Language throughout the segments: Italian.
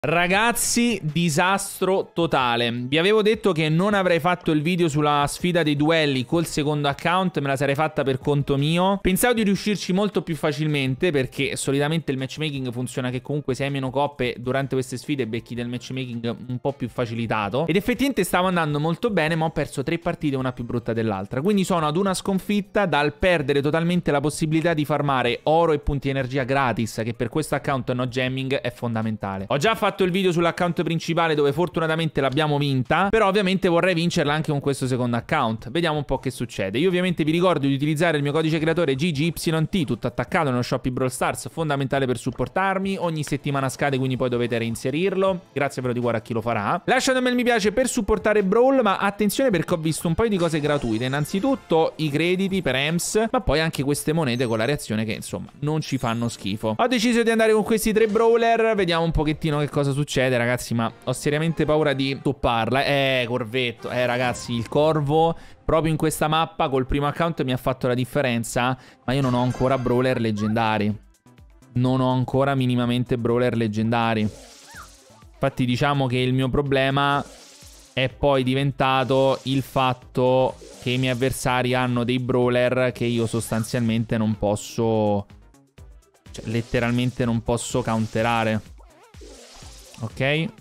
Ragazzi, disastro totale. Vi avevo detto che non avrei fatto il video sulla sfida dei duelli col secondo account, me la sarei fatta per conto mio. Pensavo di riuscirci molto più facilmente, perché solitamente il matchmaking funziona che comunque se hai meno coppe durante queste sfide becchi del matchmaking un po' più facilitato. Ed effettivamente stavo andando molto bene, ma ho perso 3 partite, una più brutta dell'altra. Quindi sono ad una sconfitta dal perdere totalmente la possibilità di farmare oro e punti energia gratis, che per questo account no jamming è fondamentale. Ho già fatto il video sull'account principale dove fortunatamente l'abbiamo vinta, però ovviamente vorrei vincerla anche con questo secondo account. Vediamo un po' che succede. Io ovviamente vi ricordo di utilizzare il mio codice creatore GGYT, tutto attaccato nello shop Brawl Stars, fondamentale per supportarmi. Ogni settimana scade, quindi poi dovete reinserirlo. Grazie però di cuore a chi lo farà. Lasciate un bel mi piace per supportare Brawl, ma attenzione perché ho visto un paio di cose gratuite. Innanzitutto i crediti per EMS, ma poi anche queste monete con la reazione che insomma non ci fanno schifo. Ho deciso di andare con questi 3 brawler, vediamo un pochettino che cosa succede, ragazzi, ma ho seriamente paura di topparla. Corvetto, ragazzi, il corvo proprio in questa mappa col primo account mi ha fatto la differenza, ma io non ho ancora brawler leggendari. Non ho ancora minimamente brawler leggendari. Infatti diciamo che il mio problema è poi diventato il fatto che i miei avversari hanno dei brawler che io sostanzialmente non posso, cioè letteralmente non posso counterare. Ok.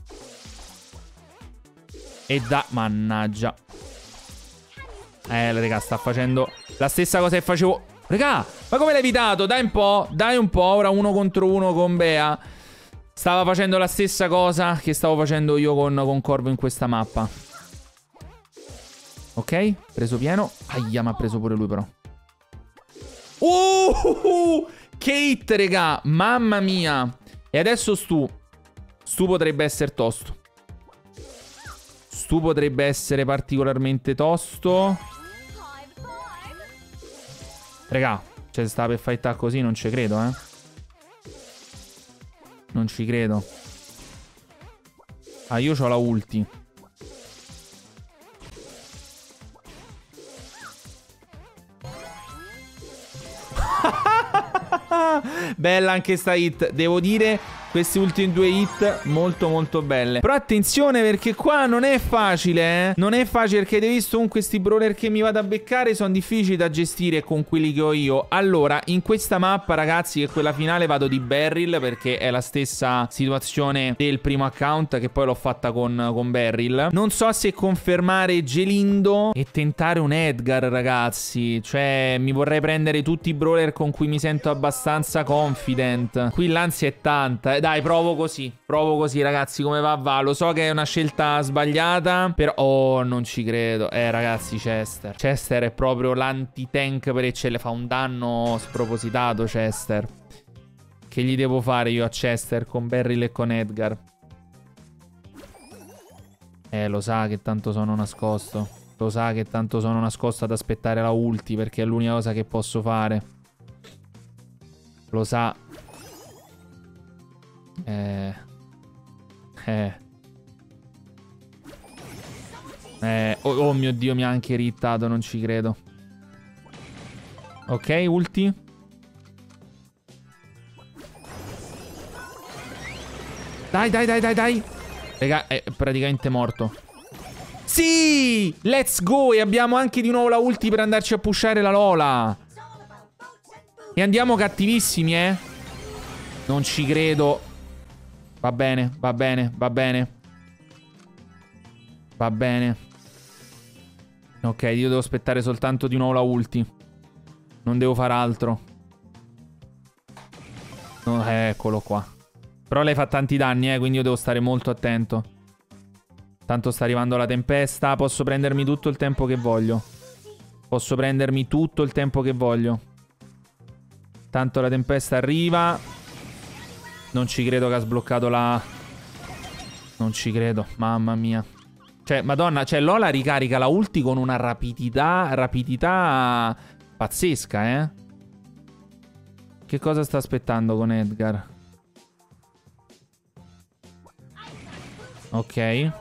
E mannaggia. Raga, sta facendo la stessa cosa che facevo. Raga, ma come l'hai evitato? Dai un po', dai un po'. Ora 1 contro 1 con Bea. Stava facendo la stessa cosa che stavo facendo io con Corvo in questa mappa. Ok, preso pieno. Aia, ma ha preso pure lui però. Che hit, raga. Mamma mia. E adesso Stu potrebbe essere tosto. Stu potrebbe essere particolarmente tosto. Raga, cioè stava per fighttare così, non ci credo, eh. Non ci credo. Ah, io c'ho la ulti. Bella anche sta hit, devo dire. Queste ultime 2 hit molto molto belle. Però attenzione perché qua non è facile, eh. Non è facile perché hai visto comunque questi brawler che mi vado a beccare sono difficili da gestire con quelli che ho io. Allora, in questa mappa, ragazzi, che quella finale vado di Beryl perché è la stessa situazione del primo account che poi l'ho fatta con Beryl. Non so se confermare Gelindo e tentare un Edgar, ragazzi. Cioè, mi vorrei prendere tutti i brawler con cui mi sento abbastanza confident. Qui l'ansia è tanta, dai, provo così, ragazzi, come va. Lo so che è una scelta sbagliata, però non ci credo. Ragazzi, Chester è proprio l'anti-tank per eccellenza. Fa un danno spropositato Chester. Che gli devo fare io a Chester con Beryl e con Edgar? Lo sa che tanto sono nascosto. Lo sa che tanto sono nascosto ad aspettare la ulti, perché è l'unica cosa che posso fare. Lo sa. Oh mio Dio, mi ha anche irritato, non ci credo. Ok, ulti. Dai. Raga, è praticamente morto. Sì! Let's go! E abbiamo anche di nuovo la ulti per andarci a pushare la Lola. E andiamo cattivissimi, eh. Non ci credo. Va bene. Ok, io devo aspettare soltanto di nuovo la ulti. Non devo fare altro. No, eccolo qua. Però lei fa tanti danni, quindi io devo stare molto attento. Tanto sta arrivando la tempesta. Posso prendermi tutto il tempo che voglio. Tanto la tempesta arriva. Non ci credo che ha sbloccato la... Non ci credo, mamma mia. Cioè, madonna, cioè Lola ricarica la ulti con una rapidità pazzesca, eh. Che cosa sta aspettando con Edgar? Ok.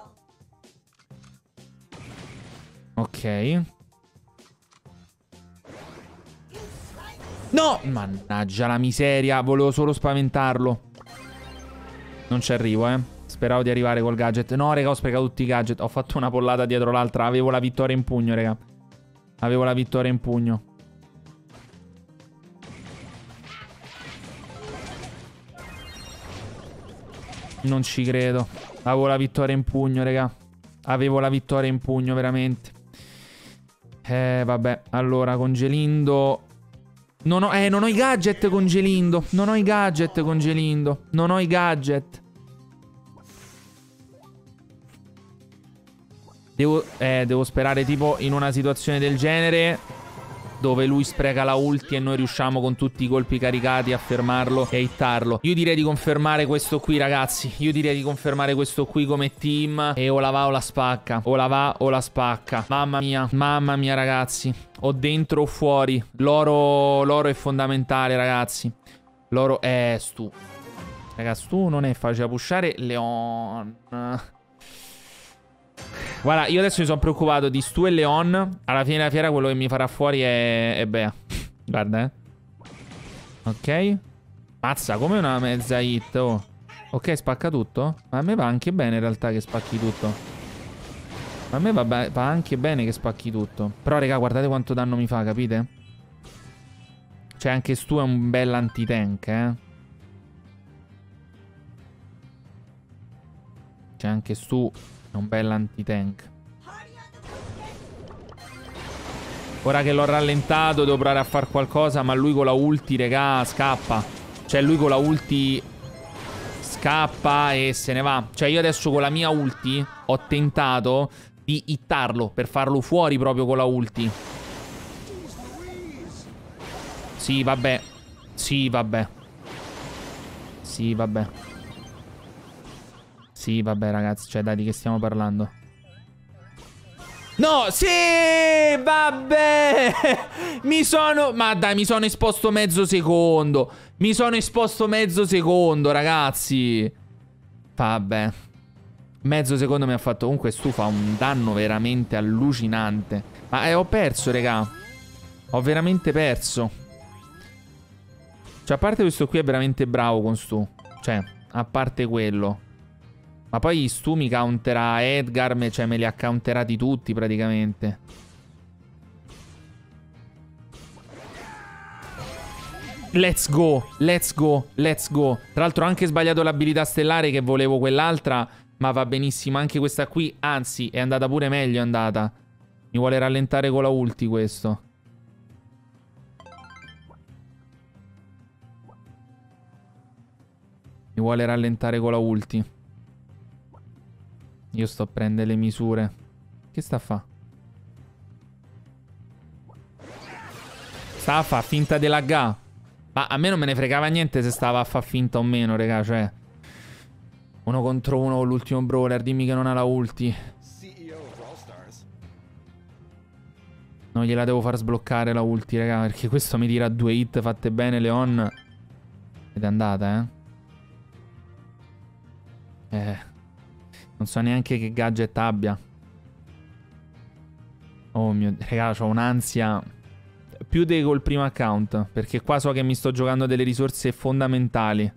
No! Mannaggia la miseria, volevo solo spaventarlo. Non ci arrivo, Speravo di arrivare col gadget. No, raga, ho sprecato tutti i gadget. Ho fatto una pollata dietro l'altra. Avevo la vittoria in pugno, raga. Avevo la vittoria in pugno. Non ci credo. Avevo la vittoria in pugno, raga. Avevo la vittoria in pugno, veramente. Vabbè. Allora, con Gelindo... non ho i gadget con Gelindo. Non ho i gadget con Gelindo. Non ho i gadget. Devo sperare tipo in una situazione del genere, dove lui spreca la ulti e noi riusciamo con tutti i colpi caricati a fermarlo e a hittarlo. Io direi di confermare questo qui, ragazzi. Io direi di confermare questo qui come team. E o la va o la spacca. O la va o la spacca. Mamma mia, ragazzi. O dentro o fuori. L'oro è fondamentale, ragazzi. L'oro è Stu. Ragazzi, Stu non è facile da pushare. Leon... Guarda, io adesso mi sono preoccupato di Stu e Leon. Alla fine della fiera quello che mi farà fuori è Bea. Guarda, Ok. Mazza, come una mezza hit, oh. Ok, spacca tutto? Ma a me va anche bene in realtà che spacchi tutto. Ma a me va anche bene che spacchi tutto. Però, raga, guardate quanto danno mi fa, capite? Cioè, anche Stu è un bel anti-tank, Cioè, anche Stu... è un bel anti-tank. Ora che l'ho rallentato devo provare a fare qualcosa, ma lui con la ulti, regà, scappa. Cioè lui con la ulti scappa e se ne va. Cioè io adesso con la mia ulti ho tentato di hittarlo per farlo fuori proprio con la ulti. Sì, vabbè. Sì, vabbè. Sì, vabbè. Sì, vabbè, ragazzi. Cioè, dai, di che stiamo parlando? No, sì, vabbè. Ma dai, mi sono esposto mezzo secondo. Mi sono esposto mezzo secondo, ragazzi. Vabbè. Mezzo secondo mi ha fatto. Comunque, Stu fa un danno veramente allucinante. Ma ho perso, raga. Ho veramente perso. Cioè, a parte questo qui è veramente bravo con Stu. Cioè, a parte quello. Ma poi Stu mi counterà Edgar, cioè me li ha counterati tutti praticamente. Let's go, let's go, let's go. Tra l'altro ho anche sbagliato l'abilità stellare che volevo quell'altra, ma va benissimo anche questa qui. Anzi, è andata pure meglio, è andata. Mi vuole rallentare con la ulti questo. Mi vuole rallentare con la ulti. Io sto a prendere le misure. Che sta a fa? Stava a fa finta di lagga. Ma a me non me ne fregava niente se stava a fa finta o meno, raga. Cioè, 1 contro 1 con l'ultimo brawler. Dimmi che non ha la ulti. Non gliela devo far sbloccare la ulti, raga. Perché questo mi tira 2 hit fatte bene, Leon. Ed è andata, Non so neanche che gadget abbia. Oh mio Dio, raga, c'ho un'ansia più col primo account, perché qua so che mi sto giocando delle risorse fondamentali.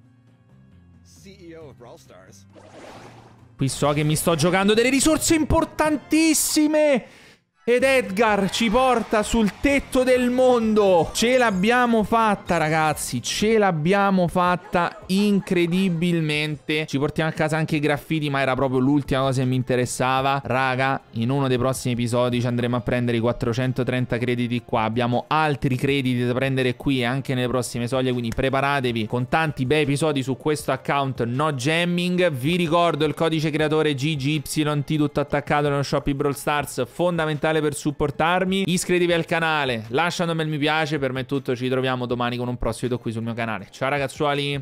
Qui so che mi sto giocando delle risorse importantissime. Ed Edgar ci porta sul tetto del mondo. Ce l'abbiamo fatta, ragazzi. Ce l'abbiamo fatta incredibilmente. Ci portiamo a casa anche i graffiti, ma era proprio l'ultima cosa che mi interessava. Raga, in uno dei prossimi episodi ci andremo a prendere i 430 crediti qua. Abbiamo altri crediti da prendere qui e anche nelle prossime soglie, quindi preparatevi con tanti bei episodi su questo account No Jamming. Vi ricordo il codice creatore GGYT tutto attaccato nello shop Brawl Stars, fondamentale per supportarmi. Iscrivetevi al canale, lasciate un bel mi piace. Per me è tutto, ci ritroviamo domani con un prossimo video qui sul mio canale. Ciao ragazzuoli.